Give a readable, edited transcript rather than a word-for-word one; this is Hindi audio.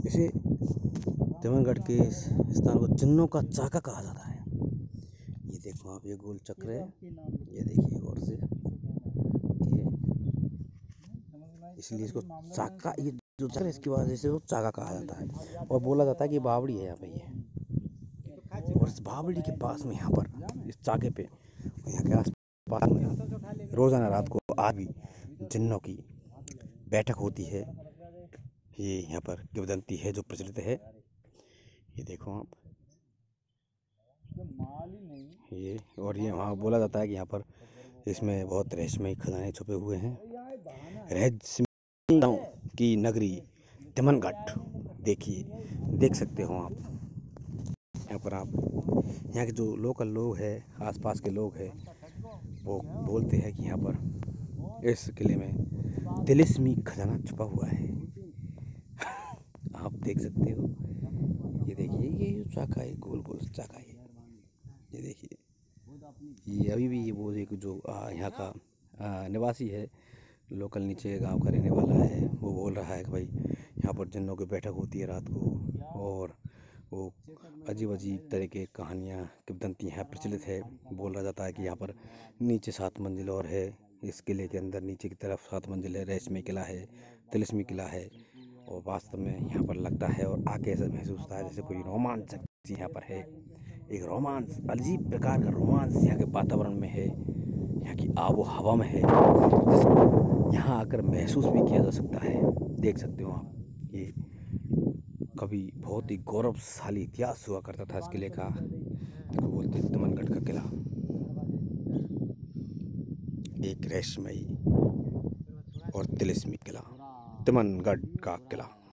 इसे तिमनगढ़ के स्थान को जिन्नों का चाका कहा जाता है। ये देखो आप, ये गोल चक्र है, ये देखिए गौर से, ये इसलिए इसको चाका, ये जो चक्र है इसकी वजह से वो चाका कहा जाता है। और बोला जाता है कि बावड़ी है यहाँ पे ये, और इस बावड़ी के पास में यहाँ पर इस चाके पे यहाँ के आस पास में रोजाना रात को आज भी जिन्नों की बैठक होती है। ये यहाँ पर किंवदंती है जो प्रचलित है। ये देखो आप, ये और ये वहाँ बोला जाता है कि यहाँ पर इसमें बहुत रहस्यमयी खजाने छुपे हुए हैं। रहस्यमयी की नगरी तिमनगढ़, देखिए, देख सकते हो आप यहाँ पर। आप यहाँ के जो लोकल लोग हैं, आसपास के लोग हैं, वो बोलते हैं कि यहाँ पर इस किले में तिलिस्मी खजाना छुपा हुआ है। आप देख सकते हो, ये देखिए, ये चाका है, गोल गोल चाका है, ये देखिए। ये अभी भी वो एक जो यहाँ का निवासी है, लोकल नीचे गांव का रहने वाला है, वो बोल रहा है कि भाई यहाँ पर जिन्नों की बैठक होती है रात को, और वो अजीब अजीब तरह के कहानियाँ किंवदंती यहाँ प्रचलित है। बोला जाता है कि यहाँ पर नीचे 7 मंजिल और है, इस किले के अंदर नीचे की तरफ 7 मंजिल है, रहस्यमय किला है, तिलिस्मी किला है। और वास्तव में यहाँ पर लगता है और आके ऐसा महसूस होता है जैसे कोई रोमांचक चीज़ यहाँ पर है। एक रोमांस, अजीब प्रकार का रोमांस यहाँ के वातावरण में है, यहाँ की आबो हवा में है, जिसको यहाँ आकर महसूस भी किया जा सकता है। देख सकते हो आप, ये कभी बहुत ही गौरवशाली इतिहास हुआ करता था इस किले का, जिसको बोलते हैं तिमनगढ़ का किला। एक रहस्यमयी और तिलिस्मी किला, तिमनगढ़ का किला।